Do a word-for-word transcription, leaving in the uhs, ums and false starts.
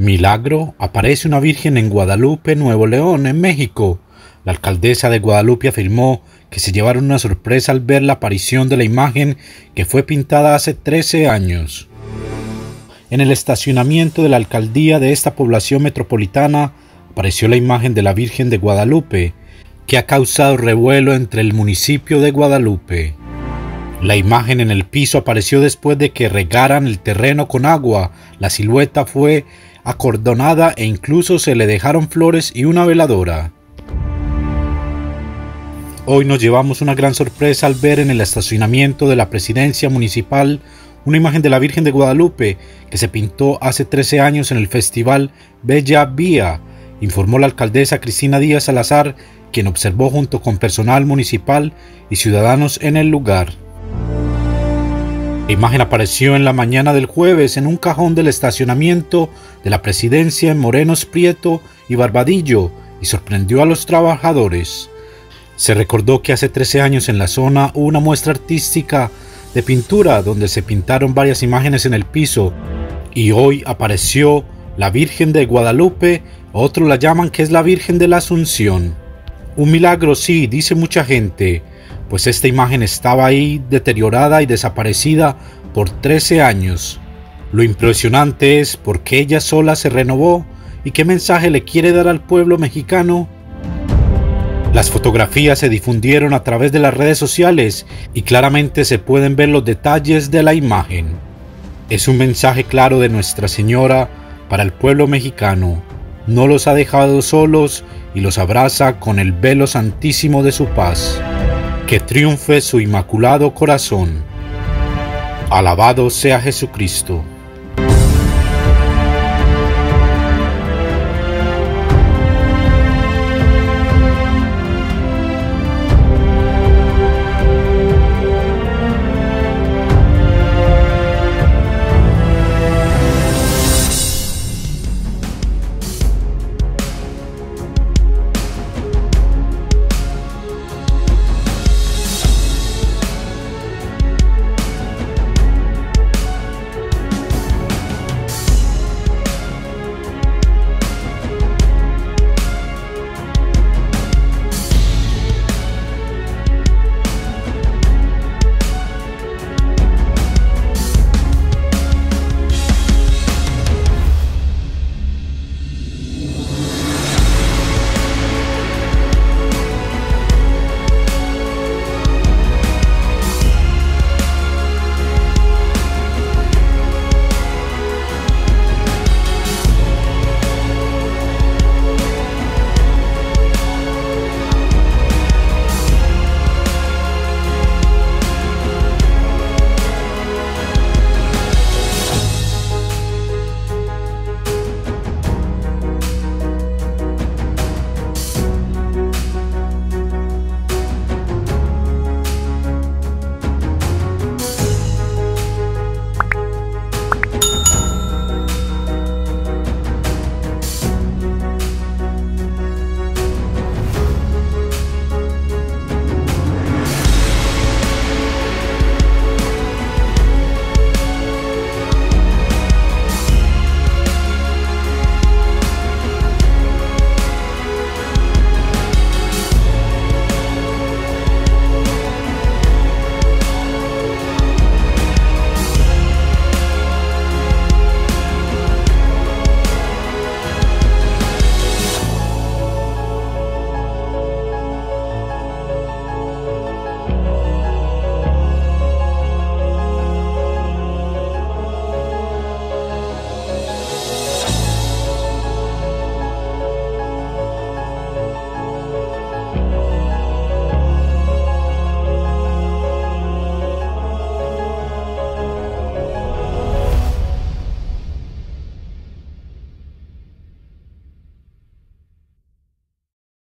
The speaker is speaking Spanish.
Milagro, aparece una virgen en Guadalupe, Nuevo León, en México. La alcaldesa de Guadalupe afirmó que se llevaron una sorpresa al ver la aparición de la imagen que fue pintada hace trece años. En el estacionamiento de la alcaldía de esta población metropolitana apareció la imagen de la Virgen de Guadalupe, que ha causado revuelo entre el municipio de Guadalupe. La imagen en el piso apareció después de que regaran el terreno con agua. La silueta fue acordonada e incluso se le dejaron flores y una veladora. Hoy nos llevamos una gran sorpresa al ver en el estacionamiento de la presidencia municipal una imagen de la Virgen de Guadalupe que se pintó hace trece años en el festival Bella Vía, informó la alcaldesa Cristina Díaz Salazar, quien observó junto con personal municipal y ciudadanos en el lugar. La imagen apareció en la mañana del jueves en un cajón del estacionamiento de la presidencia en Morenos Prieto y Barbadillo y sorprendió a los trabajadores. Se recordó que hace trece años en la zona hubo una muestra artística de pintura donde se pintaron varias imágenes en el piso y hoy apareció la Virgen de Guadalupe, otros la llaman que es la Virgen de la Asunción. Un milagro, sí, dice mucha gente, pues esta imagen estaba ahí deteriorada y desaparecida por trece años. Lo impresionante es por qué ella sola se renovó y qué mensaje le quiere dar al pueblo mexicano. Las fotografías se difundieron a través de las redes sociales y claramente se pueden ver los detalles de la imagen. Es un mensaje claro de Nuestra Señora para el pueblo mexicano. No los ha dejado solos y los abraza con el velo santísimo de su paz. Que triunfe su inmaculado corazón. Alabado sea Jesucristo.